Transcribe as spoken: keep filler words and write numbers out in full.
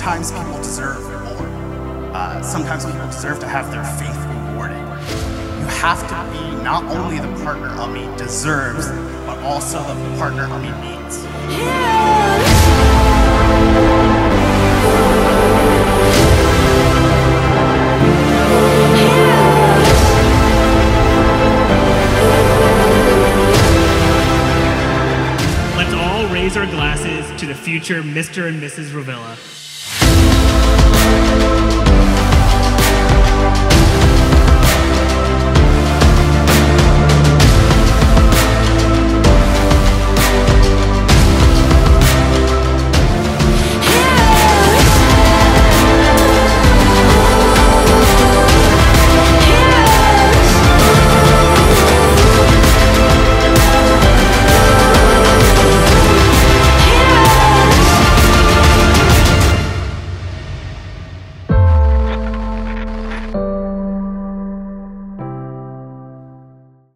sometimes people deserve more. Uh, sometimes people deserve to have their faith rewarded. You have to be not only the partner Ami deserves, but also the partner Ami needs. Let's all raise our glasses to the future Mister and Missus Ravilla.